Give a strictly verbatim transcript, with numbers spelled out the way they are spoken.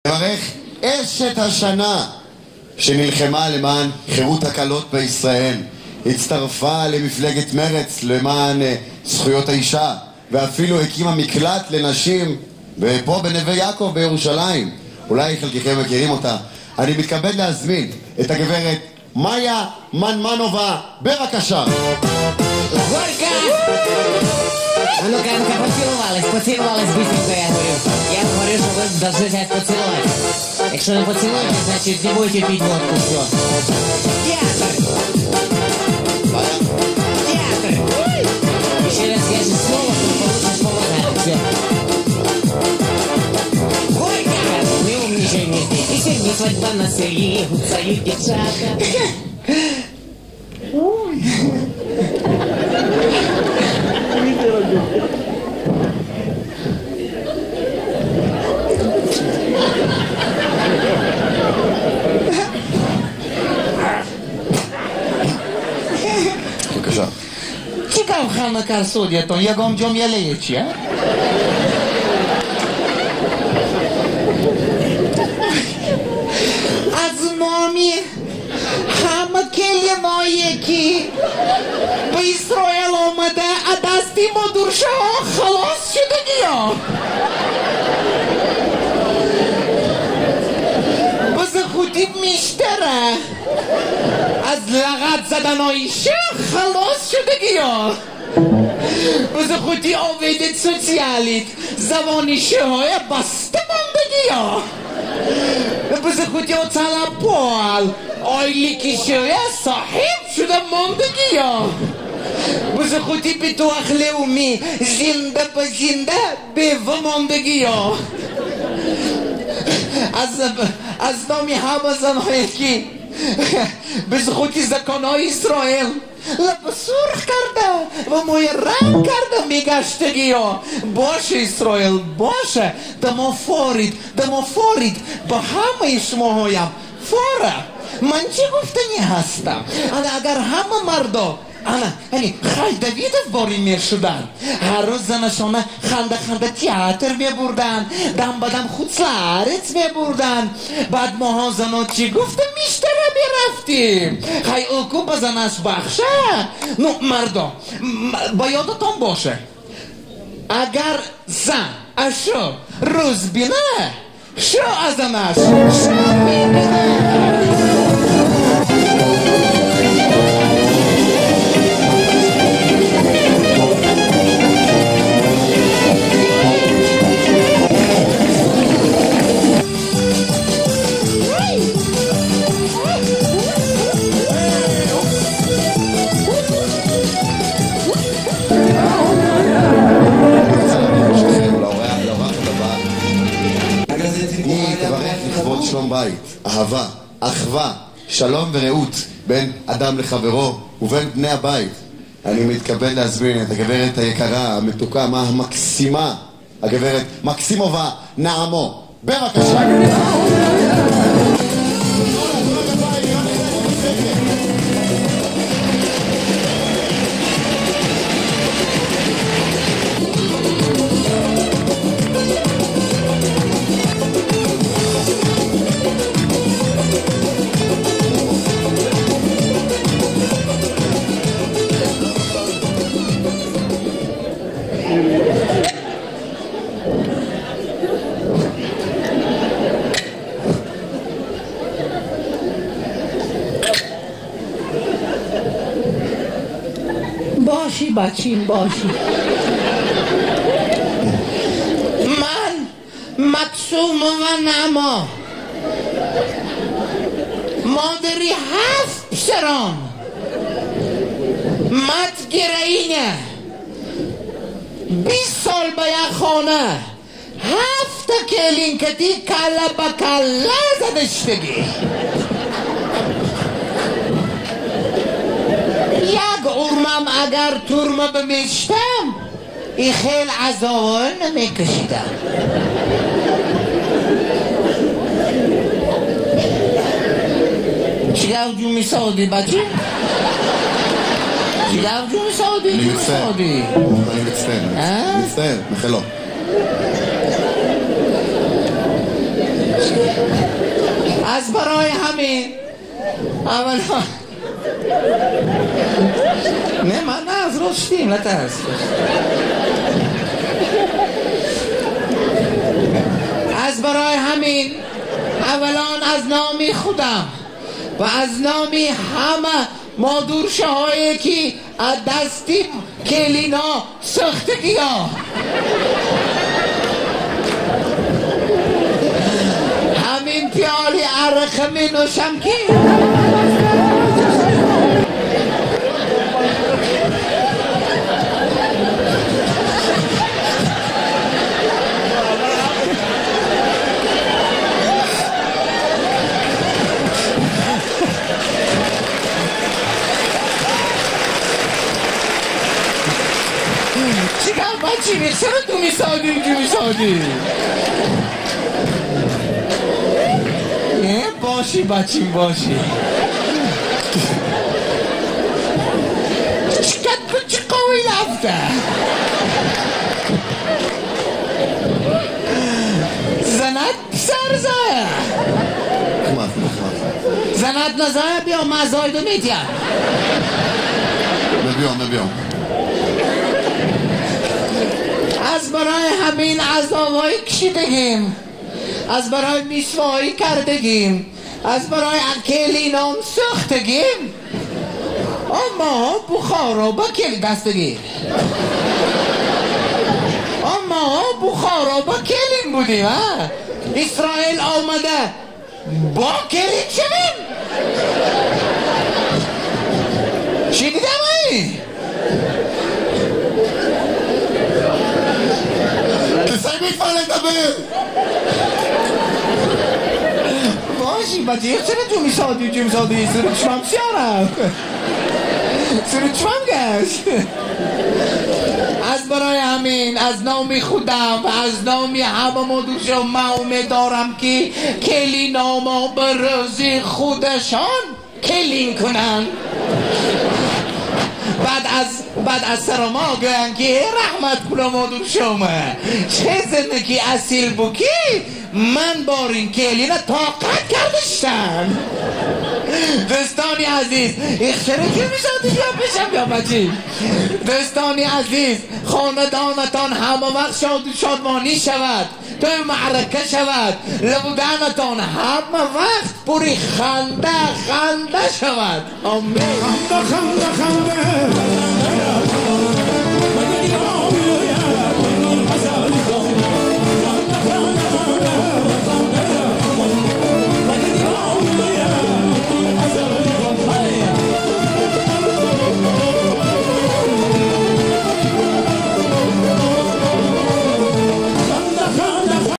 לברך אשת השנה שנלחמה למען חירות הקלות בישראל, הצטרפה למפלגת מרץ למען זכויות האישה, ואפילו הקימה מקלט לנשים ופה בנווה יעקב בירושלים. אולי חלקכם מכירים אותה. אני מתכבד להזמין את הגברת מאיה מנמנובה, בבקשה. Горько! А ну-ка, ну-ка, поцеловалась, поцеловалась быстренько, я говорю. Я говорю, что вы должны взять поцеловать. Якщо не поцелуете, значит не будете пить водку, все. Театр! Театр! Еще раз скажешь слово, то получишь помогать, все. Горько! Мы умничаем вместе. И сегодня свадьба на селе, гуцают девчата. בבקשה. Ciekaw Hanna Karsudia, to jak on dziom jelejecie? Az momie Hama kelenoyeki Bistроя ломада, а дасти модурша халос чудо-гио. Позахутит миштера אז לגעת זדנו אישה חלוס שדגיו וזכותי עובדת סוציאלית זבוני שהיה בסתמון דגיו וזכותי הוצאה לפועל אוי לי כשהיה סחיב שדמון דגיו וזכותי פיתוח לאומי זינדה בזינדה בבמון דגיו אז אז נומי הבה זנויקי בזכותי זקונו ישראל לבסור קרדה ומוירן קרדה מיגשתגיו בושה ישראל בושה דמופורית דמופורית בהמה ישמו הוים פורה מנצ'י גופתני הסתה אגר המה מרדו Ana, hani, Hay Davidov borim mer shudan. Haruz zanashona khanda khanda teatr me burdan, dam badam khutslarets me burdan. Bad mohozanot chi guftem mishtara beraftim. Hay uku bazanash bakhsha. Nu mardo, bayodatom boshe. Agar za asho ruz bina, sho azanash. Sho bina. שלום בית, אהבה, אחווה, שלום ורעות בין אדם לחברו ובין בני הבית. אני מתכבד להזמין את הגברת היקרה, המתוקה, המקסימה, הגברת מקסימובה נעמו. בבקשה. باشی بچین باشی من مکسوم و نما مادری هفت پسران مت گرینه بیست سال به یک خانه هفت کلینکتی کلا با کلا زدشتگی یک ارمم اگر ترمه بمیشتم این خیل عذابان نمیکشیدم چیگه جو میسادی بچه؟ چیگه جو میسادی؟ אני מצטער, אני מצטער, מצטער, מחלו. از برای همین اولا نه من نه از رشدیم نترس از برای همین اولا از نامی خودم و از نامی همه مادورشه هایی که از دستی کلینا سختگی ها همین پیالی عرق می نوشم که چیکار بچی نیست چرا تو میسادی تو میسادی باشی بچیم باشی چقدر چه قوی رفته زنت سر زایه زنت نزایه بیا مزایدو میتیم نبیام نبیام از برای همین عذابهای کشیدگیم از برای میسوایی کردگیم از برای اکلینام سختگیم اما بخارا با کل دستگیر اما بخارا با کلین بودیم ها اسرائیل آمده با کلین شدیم شنیدم ای کسایی میفعله دبه باشی بچه چرا جو میسادی جو میسادی سر چمم سیارم سر چمم گشت از برای همین از نامی خودم و از نامی همه مدوشم معومه دارم که کلی ناما به رزی خودشان کلین کنن بعد از بعد از سر ما گوین که رحمت کلا مادور شما چه زندگی اصیل بکی من بار این کلینا طاقت کردشتن دوستانی عزیز اخشره که میشادی یا بشم یا بچی دوستانی عزیز خاندانتان همه وقت شاد شادمانی شود توی معرکه شود لبودانتان همه وقت پوری خنده خنده شود آمین خنده خنده خنده